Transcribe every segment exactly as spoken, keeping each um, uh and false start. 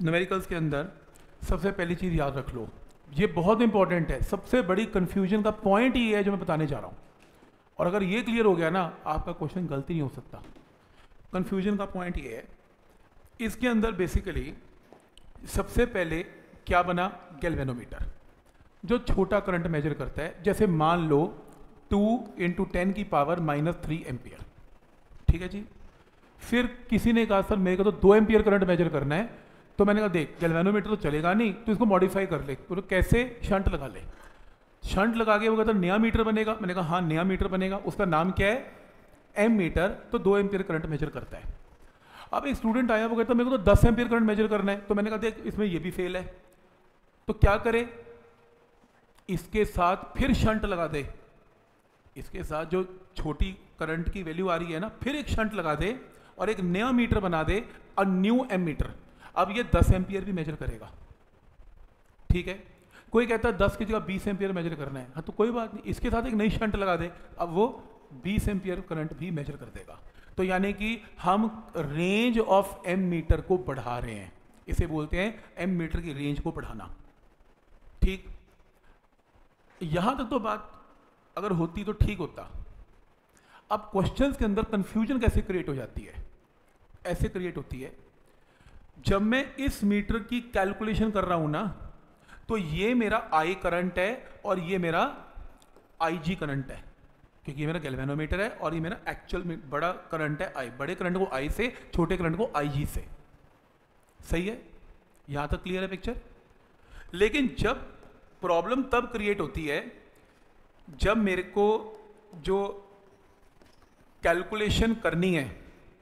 Numericals के अंदर सबसे पहली चीज़ याद रख लो, ये बहुत इंपॉर्टेंट है, सबसे बड़ी कन्फ्यूजन का पॉइंट ये है जो मैं बताने जा रहा हूँ। और अगर ये क्लियर हो गया ना, आपका क्वेश्चन गलती नहीं हो सकता। कन्फ्यूजन का पॉइंट ये है, इसके अंदर बेसिकली सबसे पहले क्या बना, गैल्वेनोमीटर, जो छोटा करंट मेजर करता है। जैसे मान लो टू इंटू टेन की पावर माइनस थ्री एम्पियर, ठीक है जी। फिर किसी ने कहा सर मेरे को तो दो एम्पियर करंट मेजर करना है, तो मैंने कहा देख गैल्वेनोमीटर तो चलेगा नहीं, तो इसको मॉडिफाई कर ले। तो कैसे, शंट लगा ले। शंट लगा के वो कहता नया मीटर बनेगा। मैंने कहा हाँ नया मीटर बनेगा, उसका नाम क्या है, एम मीटर, तो दो एम्पियर करंट मेजर करता है। अब एक स्टूडेंट आया, वो कहता मेरे को तो दस एम्पियर करंट मेजर करना है, तो मैंने कहा देख इसमें ये भी फेल है, तो क्या करे, इसके साथ फिर शंट लगा दे, इसके साथ जो छोटी करंट की वैल्यू आ रही है ना, फिर एक शंट लगा दे और एक नया मीटर बना दे, अ न्यू एम मीटर। अब ये दस एम्पियर भी मेजर करेगा, ठीक है। कोई कहता है दस की जगह बीस एम्पियर मेजर करना है, हाँ तो कोई बात नहीं, इसके साथ एक नई शंट लगा दे, अब वो बीस एम्पियर करंट भी मेजर कर देगा। तो यानी कि हम रेंज ऑफ एम मीटर को बढ़ा रहे हैं, इसे बोलते हैं एम मीटर की रेंज को बढ़ाना, ठीक। यहां तक तो बात अगर होती तो ठीक होता। अब क्वेश्चंस के अंदर कंफ्यूजन कैसे क्रिएट हो जाती है, ऐसे क्रिएट होती है, जब मैं इस मीटर की कैलकुलेशन कर रहा हूं ना, तो ये मेरा आई करंट है और ये मेरा आई जी करंट है, क्योंकि ये मेरा गैल्वेनोमीटर है और ये मेरा एक्चुअल बड़ा करंट है आई, बड़े करंट को आई से, छोटे करंट को आई जी से, सही है। यहां तक क्लियर है पिक्चर। लेकिन जब प्रॉब्लम तब क्रिएट होती है जब मेरे को जो कैलकुलेशन करनी है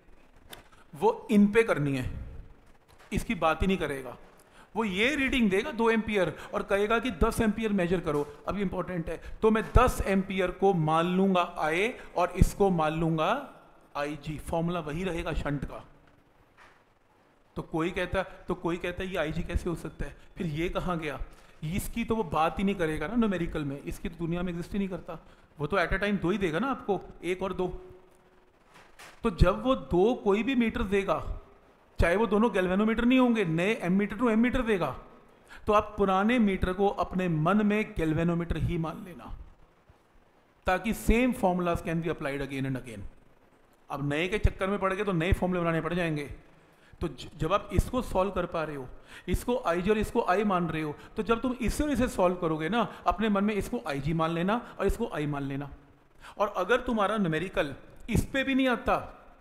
वो इन पे करनी है, इसकी बात ही नहीं करेगा, वो ये रीडिंग देगा दो एम्पियर और कहेगा कि दस एम्पियर मेजर करो। अब ये इंपॉर्टेंट है, तो मैं दस एम्पियर को मान लूंगा आई और इसको मान लूंगा आई जी, फॉर्मूला वही रहेगा शंट का। तो कोई कहता तो कोई कहता है ये आई जी कैसे हो सकता है, फिर ये कहां गया, इसकी तो वो बात ही नहीं करेगा ना न्यूमेरिकल में, इसकी तो दुनिया में एग्जिस्ट ही नहीं करता, वो तो एट अ टाइम दो ही देगा ना आपको, एक और दो। तो जब वो दो कोई भी मीटर देगा, चाहे वो दोनों गैल्वेनोमीटर नहीं होंगे, नए ammeter to ammeter देगा, तो आप पुराने मीटर को अपने मन में गैल्वेनोमीटर ही मान लेना, ताकि same formulas can be applied again and again. अब नए के चक्कर में पड़ गए तो नए फॉर्मूले बनाने पड़ जाएंगे। तो जब आप इसको सॉल्व कर पा रहे हो, इसको आई जी और इसको आई मान रहे हो, तो जब तुम इससे और इसे सॉल्व करोगे ना, अपने मन में इसको आई जी मान लेना और इसको आई मान लेना। और अगर तुम्हारा न्यूमेरिकल इस पे भी नहीं आता,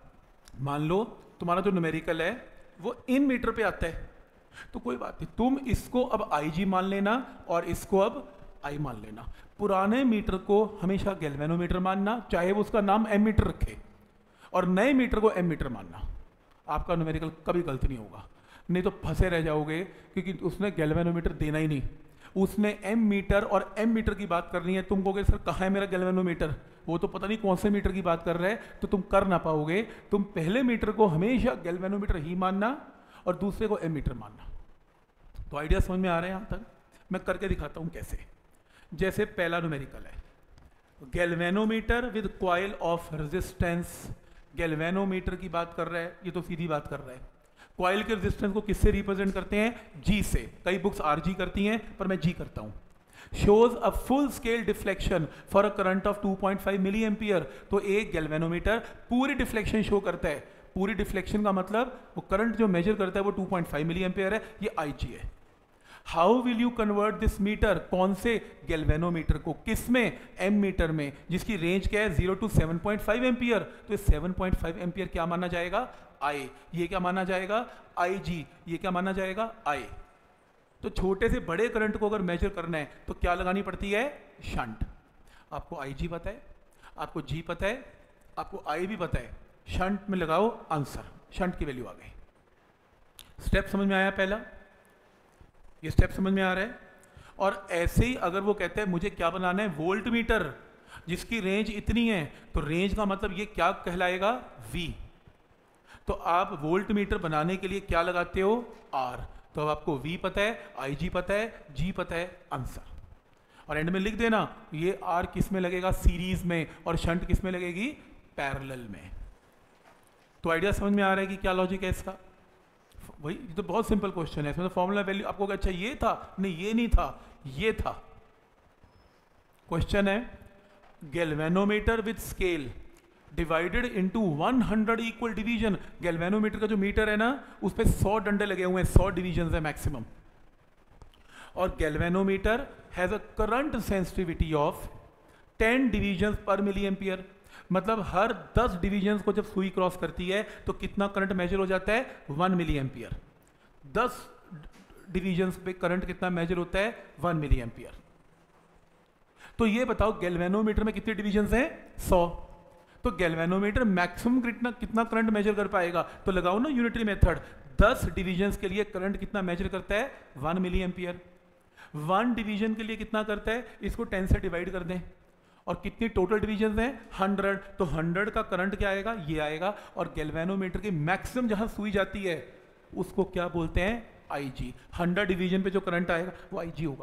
मान लो तुम्हारा जो न्यूमेरिकल है वो इन मीटर पे आता है, तो कोई बात नहीं, तुम इसको अब आई जी मान लेना और इसको अब आई मान लेना। पुराने मीटर को हमेशा गैल्वेनोमीटर मानना, चाहे वो उसका नाम एम मीटर रखे, और नए मीटर को एम मीटर मानना। आपका न्यूमेरिकल कभी गलत नहीं होगा, नहीं तो फंसे रह जाओगे, क्योंकि उसने गैल्वेनोमीटर देना ही नहीं, उसने एम मीटर और एम मीटर की बात करनी है। तुम कहोगे सर कहाँ है मेरा गैल्वेनोमीटर, वो तो पता नहीं कौन से मीटर की बात कर रहा है, तो तुम कर ना पाओगे। तुम पहले मीटर को हमेशा गैल्वेनोमीटर ही मानना और दूसरे को एम मीटर मानना। तो आइडिया समझ में आ रहा है यहाँ तक? मैं करके दिखाता हूँ कैसे। जैसे पहला न्यूमेरिकल है, galvanometer with coil of resistance, galvanometer की बात कर रहा है, ये तो सीधी बात कर रहा है। कॉइल के रेजिस्टेंस को किससे रिप्रेजेंट करते हैं, जी से। कई बुक्स आर जी करती हैं, पर मैं जी करता हूं। Shows a full scale deflection for a current of two point five milli ampere. तो एक गैल्वेनोमीटर पूरी डिफ्लेक्शन शो करता है। पूरी डिफ्लेक्शन का मतलब वो करंट जो मेजर करता है वो two point five milli ampere है, ये आई जी है। How will you convert this meter, कौन से गैल्वेनोमीटर को, किस में, एम मीटर में, जिसकी रेंज क्या है zero to seven point five ampere. तो सेवन पॉइंट फाइव एम्पियर क्या माना जाएगा, आई। ये क्या माना जाएगा, आई जी। ये क्या माना जाएगा, आई। तो छोटे से बड़े करंट को अगर मेजर करना है तो क्या लगानी पड़ती है, शंट। आपको आई जी पता है, आपको जी पता है, आपको आई भी पता है, शंट में लगाओ आंसर, शंट की वैल्यू आ गई। स्टेप समझ में आया पहला, ये स्टेप समझ में आ रहा है। और ऐसे ही अगर वो कहते हैं मुझे क्या बनाना है, वोल्ट मीटर, जिसकी रेंज इतनी है, तो रेंज का मतलब ये क्या कहलाएगा, वी। तो आप वोल्ट मीटर बनाने के लिए क्या लगाते हो, आर। तो अब आपको वी पता है, आई जी पता है, जी पता है, आंसर। और एंड में लिख देना ये आर किस में लगेगा, सीरीज में, और शंट किस में लगेगी, पैरेलल में। तो आइडिया समझ में आ रहा है कि क्या लॉजिक है इसका। वही तो बहुत सिंपल क्वेश्चन है, इसमें तो फॉर्मूला वैल्यू आपको अच्छा ये था, नहीं ये नहीं था, ये था। क्वेश्चन है galvanometer with scale divided into hundred equal division. Galvanometer का जो मीटर है ना उस पर सौ डंडे लगे हुए हैं, सौ डिवीजन है मैक्सिमम। और galvanometer has a current sensitivity of ten division पर मिली एम्पियर। मतलब हर दस डिवीजन को जब सुई क्रॉस करती है तो कितना करंट मेजर हो जाता है, वन मिली एम्पियर। दस डिवीजन पे करंट कितना मेजर होता है, वन मिली एम्पियर। तो ये बताओ गैल्वेनोमीटर में कितने डिवीजन हैं, सौ। तो गैल्वेनोमीटर मैक्सिमम कितना कितना करंट मेजर कर पाएगा, तो लगाओ ना यूनिटरी मेथड। दस डिवीजन के लिए करंट कितना मेजर करता है, one milli ampere. One division के लिए कितना करता है, इसको टेन से डिवाइड कर दें। और कितनी टोटल डिवीजन हैं, हंड्रेड। तो हंड्रेड का करंट क्या आएगा, ये आएगा। और गैल्वेनोमीटर की मैक्सिमम जहां सुई जाती है उसको क्या बोलते हैं, आईजी। हंड्रेड डिवीजन पे जो करंट आएगा वो आईजी होगा।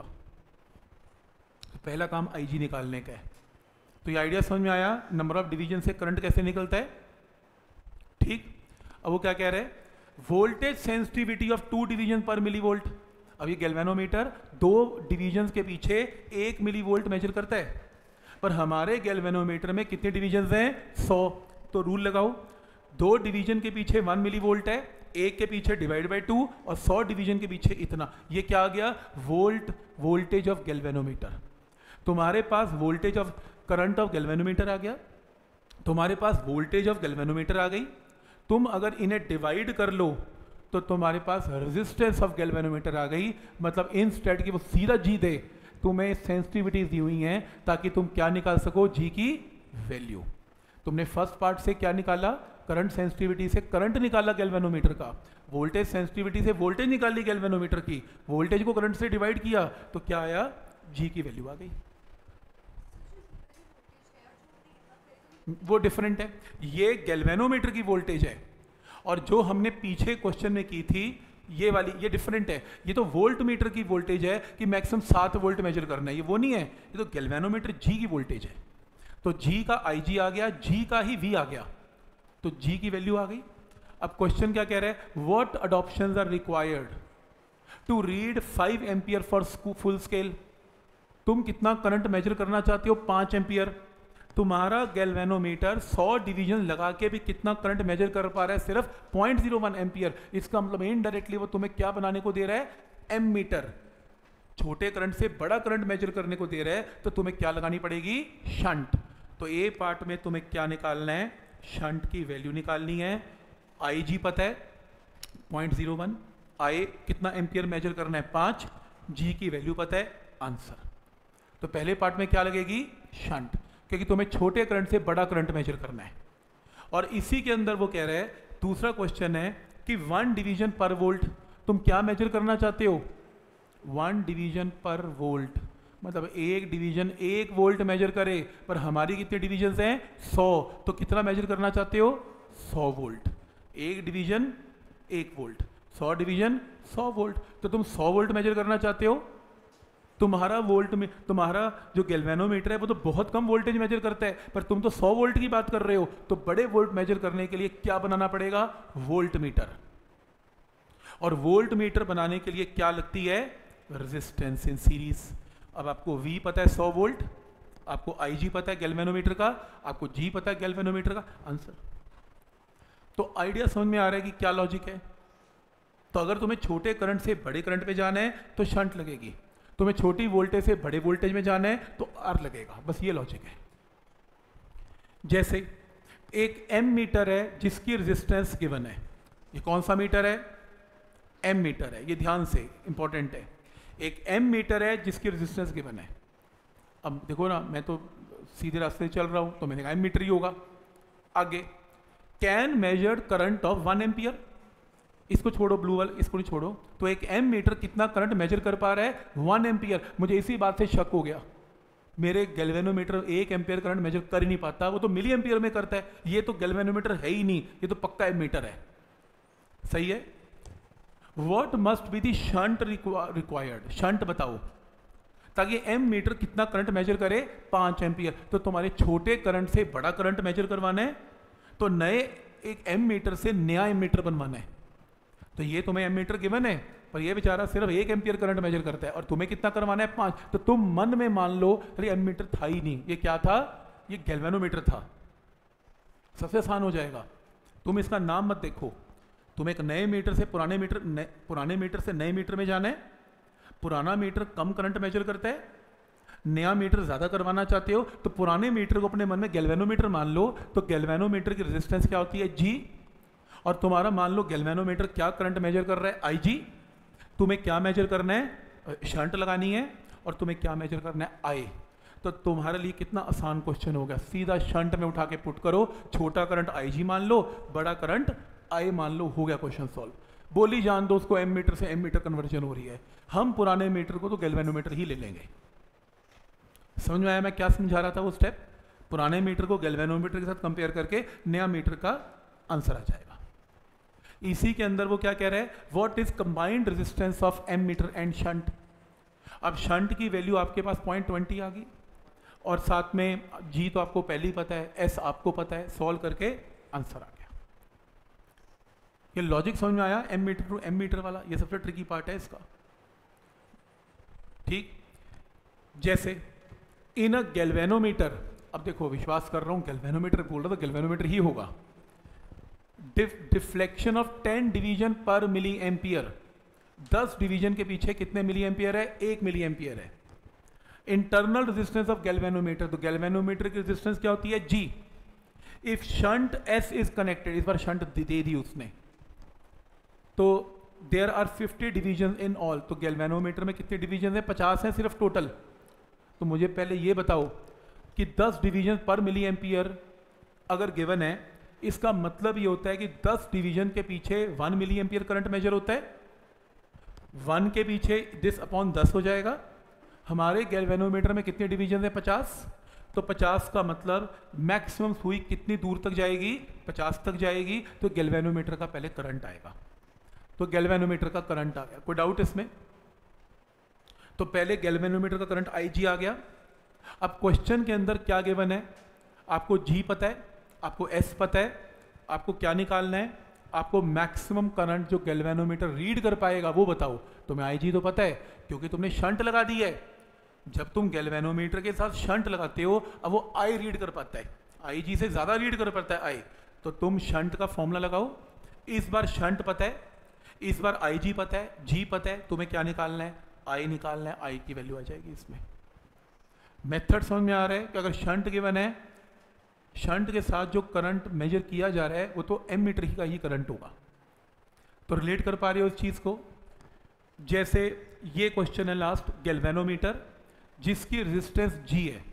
तो पहला काम आईजी निकालने का है। तो ये आइडिया समझ में आया, नंबर ऑफ डिवीजन से करंट कैसे निकलता है, ठीक। अब वो क्या कह रहे हैं, voltage sensitivity of two division पर मिली वोल्ट। अब ये गैल्वेनोमीटर दो डिवीजन के पीछे एक मिली वोल्ट मेजर करता है, पर हमारे गैल्वेनोमीटर में कितने डिवीजन हैं, सौ। तो रूल लगाओ, दो डिवीजन के पीछे वन मिली वोल्ट है, एक के पीछे डिवाइड बाय टू, और सौ डिवीजन के पीछे इतना। ये क्या आ गया, वोल्ट वोल्टेज ऑफ गैल्वेनोमीटर। तुम्हारे पास voltage of current of galvanometer आ गया, तुम्हारे पास वोल्टेज ऑफ गैल्वेनोमीटर आ गई। तुम अगर इन्हें डिवाइड कर लो तो तुम्हारे पास रेजिस्टेंस ऑफ गैल्वेनोमीटर आ गई। मतलब इंस्टेड की वो सीधा जी दे, तुम्हें सेंसिटिविटीज दी हुई हैं ताकि तुम क्या निकाल सको, जी की वैल्यू। तुमने फर्स्ट पार्ट से क्या निकाला, करंट सेंसिटिविटी से करंट निकाला गैल्वेनोमीटर का, वोल्टेज सेंसिटिविटी से वोल्टेज निकाली गैल्वेनोमीटर की, वोल्टेज को करंट से डिवाइड किया तो क्या आया, जी की वैल्यू आ गई। वो डिफरेंट है, ये गैल्वेनोमीटर की वोल्टेज है, और जो हमने पीछे क्वेश्चन में की थी ये वाली, ये डिफरेंट है। ये तो वोल्ट मीटर की वोल्टेज है कि मैक्सिमम सात वोल्ट मेजर करना है, ये वो नहीं है। ये तो गैल्वेनोमीटर जी की वोल्टेज है। तो जी का आई जी आ गया, जी का ही वी आ गया, तो जी की वैल्यू आ गई। अब क्वेश्चन क्या कह रहा है, what adoptions are required to read five ampere for full scale. तुम कितना करंट मेजर करना चाहते हो, पांच एम्पियर। तुम्हारा गैल्वेनोमीटर सौ डिवीजन लगा के भी कितना करंट मेजर कर पा रहा है, सिर्फ पॉइंट जीरो वन एम्पियर। इसका मतलब इनडायरेक्टली वो तुम्हें क्या बनाने को दे रहा है, एम मीटर। छोटे करंट से बड़ा करंट मेजर करने को दे रहा है, तो तुम्हें क्या लगानी पड़ेगी, शंट। तो ए पार्ट में तुम्हें क्या निकालना है, शंट की वैल्यू निकालनी है। आई जी पता है पॉइंट जीरो वन, आई कितना एम्पियर मेजर करना है, पांच, जी की वैल्यू पता है, आंसर। तो पहले पार्ट में क्या लगेगी, शंट, क्योंकि तुम्हें छोटे करंट से बड़ा करंट मेजर करना है। और इसी के अंदर वो कह रहे हैं, दूसरा क्वेश्चन है कि वन डिवीजन पर वोल्ट तुम क्या मेजर करना चाहते हो, वन डिवीजन पर वोल्ट। मतलब एक डिवीजन एक वोल्ट मेजर करे, पर हमारी कितने डिवीजन हैं, सौ। तो कितना मेजर करना चाहते हो, सौ वोल्ट। एक डिवीजन एक वोल्ट, सौ डिवीजन सौ वोल्ट। तो तुम सौ वोल्ट मेजर करना चाहते हो। तुम्हारा वोल्ट में, तुम्हारा जो गैल्वेनोमीटर है वो तो बहुत कम वोल्टेज मेजर करता है, पर तुम तो सौ वोल्ट की बात कर रहे हो। तो बड़े वोल्ट मेजर करने के लिए क्या बनाना पड़ेगा, वोल्ट मीटर। और वोल्ट मीटर बनाने के लिए क्या लगती है, रेजिस्टेंस इन सीरीज। अब आपको V पता है सौ वोल्ट, आपको I G पता है गैल्वेनोमीटर का, आपको G पता है गैल्वेनोमीटर का, आंसर। तो आइडिया समझ में आ रहा है कि क्या लॉजिक है। तो अगर तुम्हें छोटे करंट से बड़े करंट पे जाना है तो शंट लगेगी, तुम्हें छोटी वोल्टेज से बड़े वोल्टेज में जाना है तो आर लगेगा। बस ये लॉजिक है। जैसे एक एम मीटर है जिसकी रेजिस्टेंस गिवन है, ये कौन सा मीटर है, एम मीटर है, ये ध्यान से इंपॉर्टेंट है। एक एम मीटर है जिसकी रेजिस्टेंस गिवन है। अब देखो ना, मैं तो सीधे रास्ते चल रहा हूं तो मैंने कहा एम मीटर ही होगा। आगे, can measured current of one ampere, इसको छोड़ो, ब्लू वाला इसको नहीं छोड़ो। तो एक एम मीटर कितना करंट मेजर कर पा रहा है, वन एम्पियर। मुझे इसी बात से शक हो गया, मेरे गैल्वेनोमीटर एक एम्पियर करंट मेजर कर ही नहीं पाता, वो तो मिली एम्पियर में करता है। ये तो गैल्वेनोमीटर है ही नहीं, ये तो पक्का एम मीटर है। सही है। What must be the shunt required, shunt बताओ, ताकि एम मीटर कितना करंट मेजर करे, पांच एम्पियर। तो तुम्हारे छोटे करंट से बड़ा करंट मेजर करवाना है, तो नए एक एम मीटर से नया एम मीटर बनवाना है। तो ये तुम्हें एमीटर गिवन है, पर ये बेचारा सिर्फ एक एम्पियर करंट मेजर करता है और तुम्हें कितना करवाना है, पांच। तो तुम मन में मान लो अरे एमीटर था ही नहीं, ये क्या था, ये गैल्वेनोमीटर था। सबसे आसान हो जाएगा, तुम इसका नाम मत देखो, तुम एक नए मीटर से पुराने मीटर पुराने मीटर से नए मीटर में जाना है। पुराना मीटर कम करंट मेजर करता है, नया मीटर ज्यादा करवाना चाहते हो तो पुराने मीटर को अपने मन में गैल्वेनोमीटर मान लो। तो गैल्वेनोमीटर की रेजिस्टेंस क्या होती है, जी, और तुम्हारा मान लो गैल्वेनोमीटर क्या करंट मेजर कर रहा है, आई जी। तुम्हें क्या मेजर करना है, शंट लगानी है, और तुम्हें क्या मेजर करना है, आई। तो तुम्हारे लिए कितना आसान क्वेश्चन हो गया, सीधा शंट में उठा के पुट करो, छोटा करंट आई जी मान लो, बड़ा करंट आई मान लो, हो गया क्वेश्चन सॉल्व। बोली जान दो उसको, एम मीटर से एम मीटर कन्वर्जन हो रही है, हम पुराने मीटर को तो गैल्वेनोमीटर ही ले लेंगे। समझ में आया मैं क्या समझा रहा था वो स्टेप, पुराने मीटर को गैल्वेनोमीटर के साथ कंपेयर करके नया मीटर का आंसर आ जाएगा। इसी के अंदर वो क्या कह रहा है, what is combined resistance of ammeter and shunt. अब शंट की वैल्यू आपके पास पॉइंट ट्वेंटी आ गई, और साथ में जी तो आपको पहले ही पता है, एस आपको पता है, सॉल्व करके आंसर आ गया। ये लॉजिक समझ में आया, ammeter to ammeter वाला, ये सबसे ट्रिकी पार्ट है इसका। ठीक, जैसे इन अ गैल्वेनोमीटर, अब देखो विश्वास कर रहा हूं गैल्वेनोमीटर बोल रहा था, गैल्वेनोमीटर ही होगा। डिफ्लेक्शन ऑफ टेन डिवीजन पर मिली एम्पियर, दस डिवीजन के पीछे कितने मिली एम्पियर है, एक मिली एम्पियर है। इंटरनल रेजिस्टेंस ऑफ गैल्वेनोमीटर, तो गैल्वेनोमीटर की रेजिस्टेंस क्या होती है, G. If shunt S is connected, इस बार शंट दे दी उसने, तो there are fifty division in all, तो गैल्वेनोमीटर में कितने डिवीजन है, पचास है सिर्फ टोटल। तो मुझे पहले ये बताओ कि दस डिवीजन पर मिली एम्पियर अगर गिवन है, इसका मतलब ये होता है कि दस डिवीजन के पीछे one milli ampere current measure होता है, वन के पीछे दिस अपॉन दस हो जाएगा। हमारे गैल्वेनोमीटर में कितने डिवीजन है, पचास, तो पचास का मतलब मैक्सिमम सुई कितनी दूर तक जाएगी, पचास तक जाएगी, तो गैल्वेनोमीटर का पहले करंट आएगा। तो गैल्वेनोमीटर का करंट आ गया, कोई डाउट इसमें। तो पहले गैल्वेनोमीटर का करंट आई जी आ गया। अब क्वेश्चन के अंदर क्या गिवन है, आपको जी पता है, आपको एस पता है, आपको क्या निकालना है, आपको मैक्सिमम करंट जो गैल्वेनोमीटर रीड कर पाएगा वो बताओ। तुम्हें आई जी तो पता है क्योंकि तुमने शंट लगा दी है। जब तुम गैल्वेनोमीटर के साथ शंट लगाते हो, अब वो आई रीड कर पाता है, आई जी से ज्यादा रीड कर पाता है आई, तो तुम शंट का फॉर्मूला लगाओ। इस बार शंट पता है, इस बार आई जी पता है, जी पता है, तुम्हें क्या निकालना है, आई निकालना है, आई की वैल्यू आ जाएगी इसमें। मेथड समझ में आ रहा है कि अगर शंट गिवन है, शंट के साथ जो करंट मेजर किया जा रहा है वो तो एम मीटर ही का ही करंट होगा। तो रिलेट कर पा रहे हो इस चीज को। जैसे ये क्वेश्चन है लास्ट, गैल्वेनोमीटर जिसकी रेजिस्टेंस जी है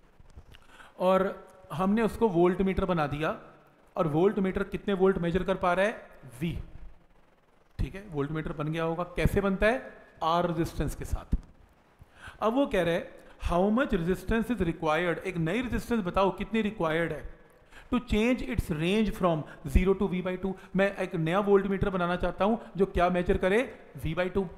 और हमने उसको वोल्ट मीटर बना दिया, और वोल्ट मीटर कितने वोल्ट मेजर कर पा रहा है, वी। ठीक है, वोल्ट मीटर बन गया होगा। कैसे बनता है, आर रेजिस्टेंस के साथ। अब वो कह रहे हैं how much resistance is required, एक नई रेजिस्टेंस बताओ कितनी रिक्वायर्ड है to change its range from zero to V by two. मैं एक नया वोल्ट मीटर बनाना चाहता हूं जो क्या मेजर करे, V by two.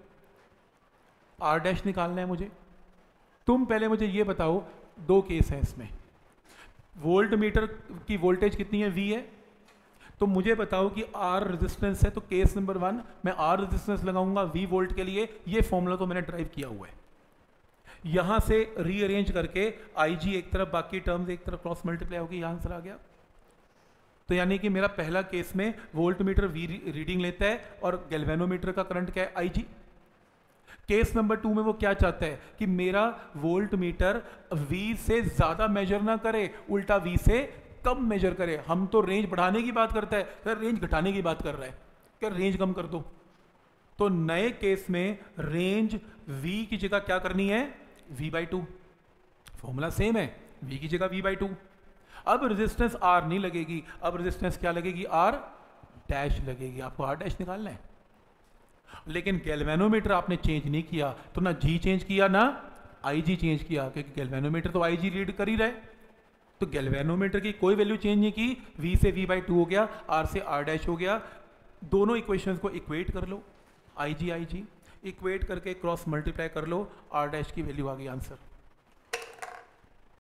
R dash निकालना है मुझे। तुम पहले मुझे ये बताओ, दो केस है इसमें, वोल्ट मीटर की वोल्टेज कितनी है, वी है, तो मुझे बताओ कि आर रेजिस्टेंस है। तो केस नंबर वन मैं आर रेजिस्टेंस लगाऊंगा वी वोल्ट के लिए, ये फॉर्मूला तो मैंने ड्राइव किया हुआ है। यहां से रीअरेंज करके आई जी एक तरफ, बाकी टर्म्स एक तरफ क्रॉस मल्टीप्लाई होगी, यहां आंसर आ गया। तो यानी कि मेरा पहला केस में वोल्ट मीटर वी रीडिंग लेता है और गैल्वेनोमीटर का करंट क्या है, I G. Case number two में वो क्या चाहता है कि मेरा वोल्ट मीटर वी से ज्यादा मेजर ना करे, उल्टा वी से कम मेजर करे। हम तो रेंज बढ़ाने की बात करता है, सर रेंज घटाने की बात कर रहा है, क्या रेंज कम कर दो। तो नए केस में रेंज v की जगह क्या करनी है, v by two. Formula same है, v की जगह v बाई टू। अब रेजिस्टेंस r नहीं लगेगी, अब रेजिस्टेंस क्या लगेगी, r डैश लगेगी। आपको r डैश निकालना है। लेकिन गैल्वेनोमीटर आपने चेंज नहीं किया, तो ना g चेंज किया ना ig चेंज किया, क्योंकि गैल्वेनोमीटर तो ig रीड कर ही रहा है। तो गैल्वेनोमीटर की कोई वैल्यू चेंज नहीं की, v से v बाई टू हो गया, r से r डैश हो गया। दोनों इक्वेशंस को इक्वेट कर लो, I G I G equate करके क्रॉस मल्टीप्लाई कर लो, r डैश की वैल्यू आ गई आंसर।